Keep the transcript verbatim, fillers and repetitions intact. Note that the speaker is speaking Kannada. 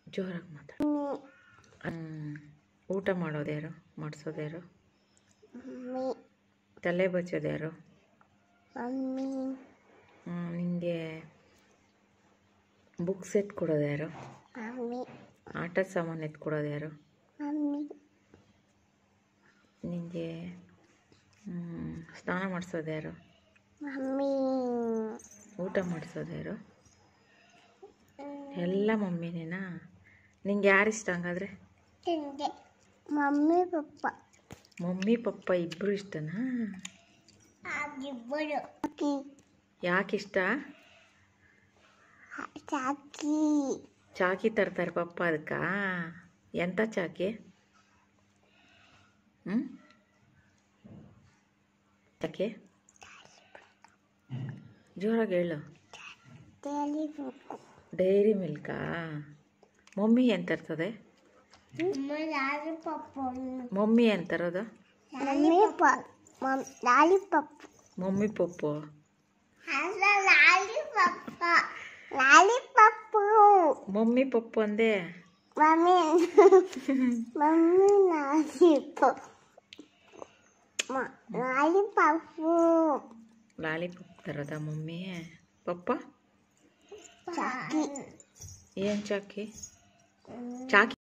ಜೋರಾಗಿ ಮಾತಾಡು. ಊಟ ಮಾಡೋದು ಯಾರು, ಮಾಡಿಸೋದು ಯಾರು, ತಲೆ ಬಚ್ಚೋದು ಯಾರು, ನಿಂಗೆ ಬುಕ್ಸ್ ಎತ್ಕೊಡೋದು ಯಾರು, ಆಟದ ಸಾಮಾನು ಎತ್ಕೊಡೋದು ಯಾರು, ನಿಂಗೆ ಸ್ನಾನ ಮಾಡಿಸೋದು ಯಾರು, ಊಟ ಮಾಡಿಸೋದು ಯಾರು, ಎಲ್ಲ ಮಮ್ಮಿನೇನಾ? ನಿಂಗೆ ಯಾರು ಇಷ್ಟ ಹಂಗಾದ್ರೆ? Mummy papa. ಮಮ್ಮಿ ಪಪ್ಪ ಇಬ್ಬರು ಇಷ್ಟನಾ? ಯಾಕೆ ಇಷ್ಟ? ಚಾಕಿ ಚಾಕಿ ತರ್ತಾರೆ ಪಪ್ಪ ಅದಕ್ಕ? ಎಂಥ ಚಾಕಿ? ಹ್ಞೂ ಚಾಕಿ ಜೋರಾಗಿ ಹೇಳು. ಡೈರಿ ಮಿಲ್ಕಾ? ಮಮ್ಮಿ ಏನು ತರ್ತದೆ? ಮಮ್ಮಿ ಏನು ತರೋದು? ಮಮ್ಮಿ ಪಪ್ಪು ಮಮ್ಮಿ ಪಪ್ಪು ಅಂದೆ. Mummy mummy lollipop lollipop lollipop ತರೋದ ಮಮ್ಮಿ? ಪಪ್ಪ ಚಾಕಿ. ಏನು ಚಾಕಿ? ಚಾಕಿ